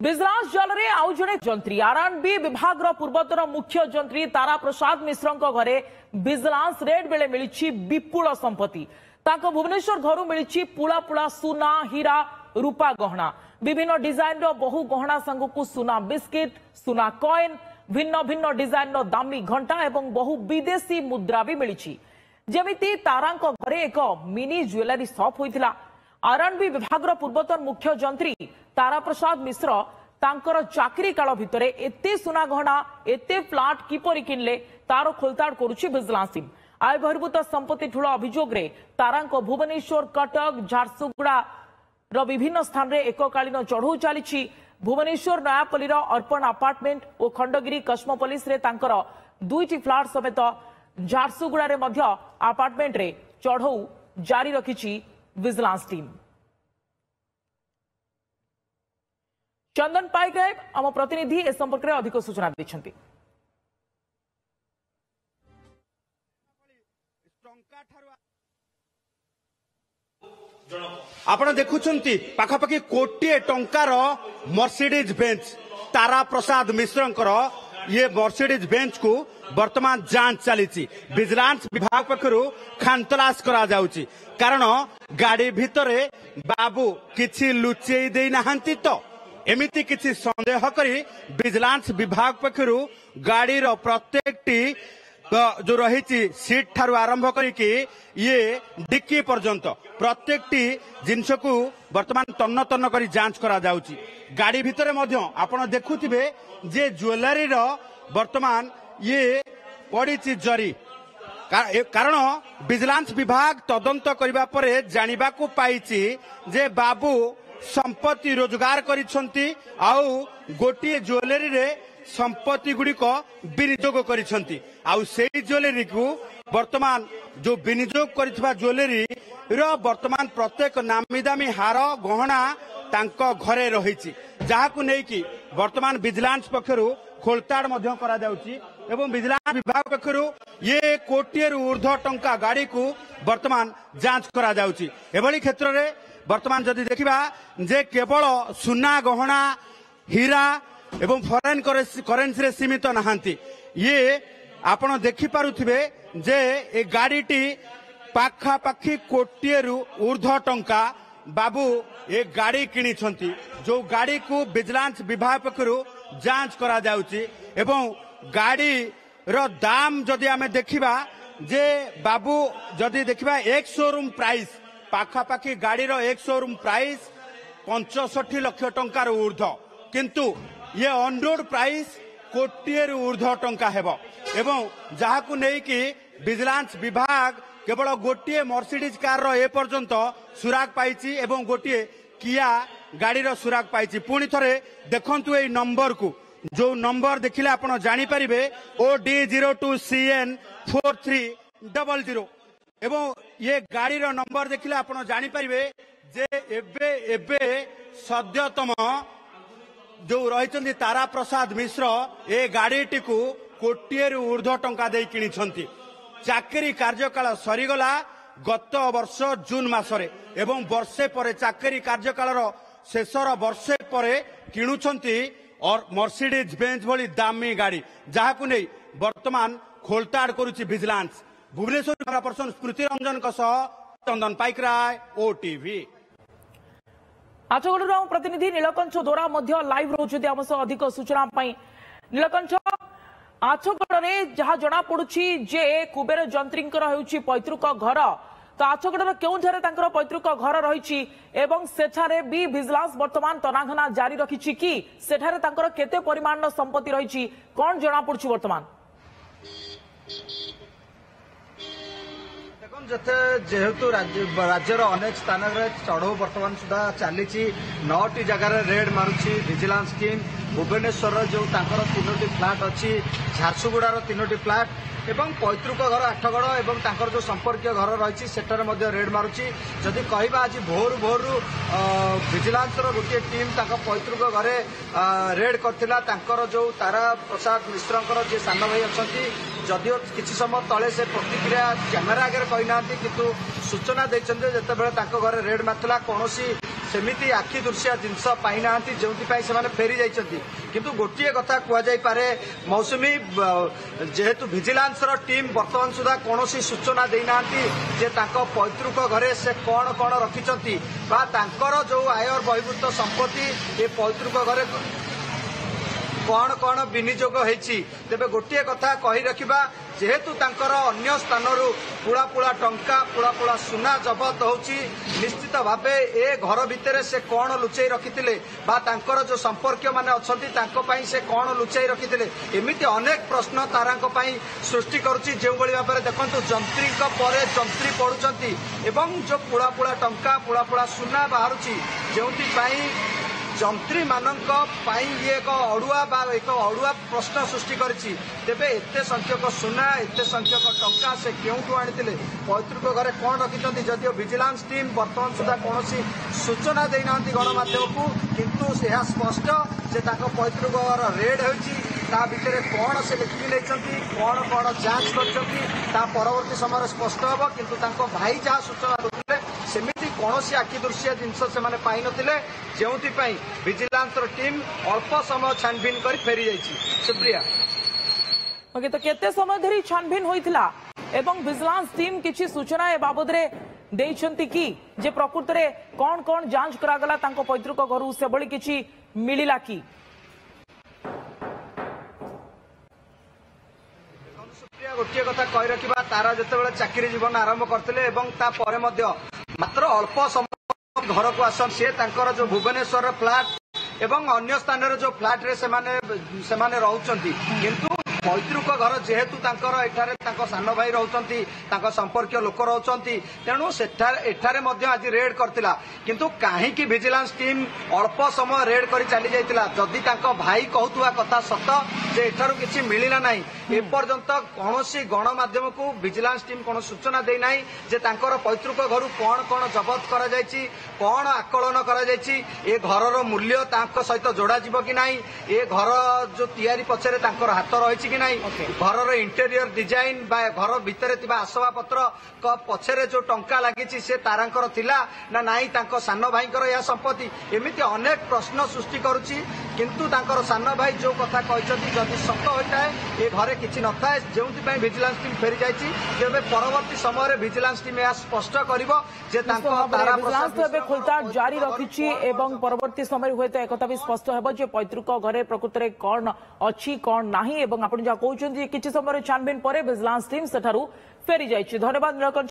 Vigilance जाल रे आउ जड़े जंत्री आरएनबी विभाग पूर्वतन मुख्य जंत्री तारा प्रसाद मिश्र घरे विजिलेंस रेड बेले मिली विपुल संपत्ति। भुवनेश्वर घर मिली पुला पुला सुना हीरा रूपा गहना विभिन्न डिजाइन बहु गहना सांगू सुना बिस्किट सुना कॉइन भिन्न भिन्न डिजाइन दामी घंटा एवं बहु विदेशी मुद्रा भी मिली। जमिति तारा घरे एक मिनी ज्वेलरी शॉप होता। आरएनबी विभाग पूर्वतन मुख्य जंत्री तारा प्रसाद मिश्र तांकर चाकरी काल भितरे एते सुना गहना एते फ्लाट किपरि किनले तार खोलताड़ करुछि विजिलेंस टीम। आय बहिर्भूत संपत्ति ठूल अभियोग रे तारांको भुवनेश्वर कटक झारसुगुड़ा रो विभिन्न स्थान रे एककालीन चढ़ऊ चली। भुवनेश्वर नयापल्ली अर्पण अपार्टमेंट और खंडगिरी कस्मोपोलिस रे तांकर दुईटी फ्लाट समेत झारसुगुड़ा रे मध्य अपार्टमेंट रे चढ़ऊ जारी रखिछि विजिलेंस टीम। चंदन पाइक आम प्रतिनिधि ए संपर्क में अधिक सूचना देछंती। आपण देखुछंती पाखापाखि कोटिए टंकार मर्सिडीज बेंच तारा प्रसाद मिश्रंकर ये मर्सिडीज बेंच को वर्तमान जांच चली। विजिलेंस विभाग पक्षरु खानतलाश करा जाउची कारण गाड़ी भितरे बाबू किछि लुचेई देई नाहंती तो एमिति किछि संदेह करी विजिलेंस विभाग पक्षरु गाड़ी रो प्रत्येकटी जो रही सीट ठारू आरंभ करिकी ये डिक्की पर्यंत प्रत्येकटी जिनस को वर्तमान तन्न तन्न करी जांच करा जाउची। गाड़ी भितरे मध्य आपण देखुथिबे जे ज्वेलरी रो वर्तमान ये पड़ी जरी कारण विजिलेंस विभाग तदंत करबा परे जानिबा को पाइची जे बाबू संपत्ति रोजगार करिसंती आउ गोटिए ज्वेलरी रे संपत्ति गुड़िक विनियोग करिसंती आउ सेही ज्वेलरी को वर्तमान जो विनियोग करितबा ज्वेलरी रो वर्तमान प्रत्येक नामी दामी हार गहना तांको घरे रहिछि जाहाकु नेकी वर्तमान विजिलेंस पक्षरु खोलताड़ मध्य करा जाउची एवं विजिलेंस विभाग पक्षरु ये कोटिए ऊर्ध्व टंका गाड़ी को वर्तमान जांच करा जाउची। एभली क्षेत्र रे वर्तमान जदि देखिबा जे केवल सुना गहना हीरा एवं फॉरेन करेंसी रे सीमित नहांती ये आपण देखि पारुथिबे जे ए गाड़ीटी पाखापाखि कोटिए ऊर्ध्व टंका बाबू ए गाड़ी किनिछंती जो गाड़ी को विजिलेंस विभाग पक्षरु जांच करा जाउची एवं गाड़ी रो दाम जदि आमे देखिबा जे बाबू जदि देखिबा एक शोरूम प्राइस पाखापाखि गाड़ी रो एक शोरूम प्राइस 65 लाख टंकार ऊर्ध्व किंतु ये ऑन रोड प्राइस कोटिए ऊर्ध्व टंका हेबो एवं जहाकु नै कि विजिलेंस विभाग केवल गोटिए मर्सिडीज कार रो ए पर्यंत सुराग पाइची एवं गोटिए किया गाड़ी रो सुराग पाइची। पुणी थरे देखंतु ए नंबर को जो नंबर देखिले आपण जानि परिबे OD02CN 4300 एवं ये गाड़ी रो नंबर देखिले आपण जानि परिबे जे एबे सद्यतम जो रही तारा प्रसाद मिश्र ए गाड़ीटी को कोटिए ऊर्ध्व टंका दे किनिछंती। चाकरी कार्यकाल सरीगला गत वर्ष जून मासरे एवं वर्षे परे चाकरी कार्यकाल शेषर वर्षे परे किणुछंती और मर्सिडीज बेंच भली दामी गाड़ी जहाकु नै वर्तमान खोलताड़ करुछि vigilance. Bhubaneswar person Smruti Ranjan Chandan Paikaray OTV. आचगढ़ प्रतिनिधि नीलकंठ दोरा लाइव रोचते आम सह अधिक सूचना नीलकंठ आचगढ़ में जहाँ जना पड़ुछि जे कुबेर जंत्री पैतृक घर तो आचगढ़ केउठारे तांकर पैतृक घर रही एवं सेठारे भी विजिलेंस वर्तमान तनाघना जारी रखिछि कि सेठारे तांकर केते परिमाण संपत्ति रही कौन जना पड़ुछि वर्तमान जेहेतु राज्यर अनेक स्थान चढ़ऊ बर्तमान सुधा चली 9टी जगार रेड मारुछि विजिलेंस टीम। भुवनेश्वर जो तांकर 3टी फ्लाट अच्छी झारसुगुड़ार 3टी फ्लाट एवं पैतृक घर आठगड़ एवं तांकर जो संपर्कीय घर रही सेठारे मध्य रेड मारुछि। जदि कहबा आज भोर भोर विजिलेंस गोटे टीम तांकर पैतृक घरे रेड करथिला तांकर जो तारा प्रसाद मिश्रंकर जे सान भाई अछंती जदिओ किछि समय तले से प्रतिक्रिया कैमेरा आगे कही ना किंतु सूचना देते जिते घर रेड मारता कौन सेमिति आखि दृश्य जिनस पाई ना जो फेरी जाइछंती किंतु गोटे कथा कहुपे मौसुमी जेहेतु विजिलेंस टीम वर्तमान सुधा कौन सूचना देना जे पैतृक घरे से कौन कौन रखिंट जो आय बहिर्भूत संपत्ति ये पैतृक घरे कौन कौन विनियोग होती तेरे गोटे कथा कही रखा जेहेतु तांकर अन्य स्थान पुला पुला टंका पुला पुला सुना जबत होची निश्चित भावे ए घर भितर से कौन लुचाई रखिथिले बा तांकर जो संपर्क माने अछंती तांको पई से कौन लुचाई रखिथिले एमिति अनेक प्रश्न तारांको पई सृष्टि करूची जे भली भाबरे देखंतु जंत्री को परे जंत्री पडुचंती एवं जो पुला पुला टंका पुला पुला सुना बाहरुची जेउति पई जंत्री मानक ये एक अड़ुआ प्रश्न सृष्टि करिछि तेबे एते संख्यक सुना एते संख्यक टंका से केउठु आनिथिले पैतृक घरे कौन रखिछंती जदिओ विजिलेंस टीम वर्तमान सुधा कौनसी सूचना देनांती गणमाध्यम को किंतु यह स्पष्ट जे ताको पैतृक घर रेड होइछि ता भितर कौन से लिखि लेछंती कौन कौन जांच करछंती ता परवर्ती समय स्पष्ट हबो किंतु ताको भाई जहा सूचना देथिले सेमिति कौनसी आखि दृश्य जिनस से माने पाई नथिले जेउति पई विजिलेंस टीम अल्प समय छानबीन कर फेरी जाइछि सुप्रिया ओके तो केते समय धरी छानबीन होइथिला एवं विजिलेंस टीम किछि सूचना ए बाबद रे देइछंती कि जे प्रकृत रे कौन कौन जांच करागला तांको पैतृक घरु से बळी किछि मिलिला कि गोटे कथा कही रखा तारा जिते चाकरी जीवन आरंभ करते मात्र अल्प समय घर को आसन सी जो भुवनेश्वर फ्लाट एवं अन्य स्थान जो फ्लाट रे सेमाने रहउचंती किंतु पैतृक घर जेहेतु सान भाई रहउचंती संपर्क लोक रहउचंती तेणु एठारे आज रेड करतिला किंतु काहेकि विजिलेंस टीम अल्प समय रेड कर चली जाइतिला जदि तांको भाई कहतुवा कथा सत जे एठारु किछि मिलिला नाही एपर्यंत कौनसी गणमाध्यम को विजिलेंस टीम कौन सूचना दे ना जे तांकर पैतृक घर कौन कौन जबत करा जायछि कौन आकलन करा जायछि ए घरर मूल्य तांको सहित जोड़ा जिवो कि नाही ए घर जो तैयारी पछरे तांकर हाथ रहिछि कि नाही घरर इंटेरियर डिजाइन बा घर भितर थिबा आसवा पत्र क पछरे जो टंका लागिछि से तारांकर थिला ना नाही तांको सान भाईकर या संपत्ति एमिति अनेक प्रश्न सृष्टि करूछि किंतु तांकर सान भाई जो कथा कहछथि जदि सत होइताय ए घरे किछि नथाय जेउति विजिलेंस टीम फेरी जाइछि तेबे परवर्ती समय विजिलेंस टीम या स्पष्ट करिवो जे तांको तारा विजिलेंस तो खोलताड़ जारी रखिछि एवं परवर्ती समय होइतो एकता भी स्पष्ट हेबो जे पैतृक घरे प्रकृत रे कोन अछि कोन नाही एवं आपण जा कहउछन जे किछि समय छानबीन परे विजिलेंस टीम सेठारु फेरी जाइछि धन्यवाद।